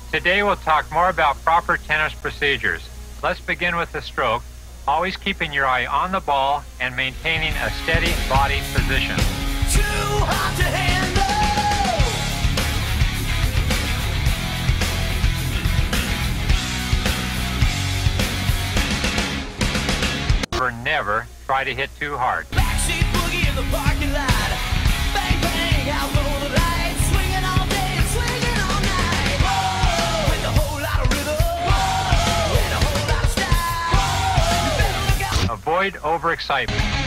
Today we'll talk more about proper tennis procedures. Let's begin with the stroke, always keeping your eye on the ball and maintaining a steady body position. Too hot to handle. Never try to hit too hard. Backseat boogie in the parking lot. Bang, bang, out go the lights. Swinging all day and swinging all night. Whoa, with a whole lot of rhythm. Whoa, with a whole lot of style. You better look out. Avoid overexcitement.